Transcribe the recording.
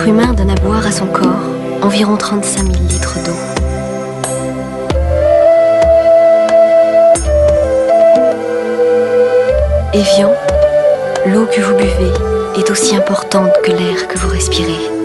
l'être humain donne à boire à son corps environ 35 000 litres d'eau. Evian, l'eau que vous buvez est aussi importante que l'air que vous respirez.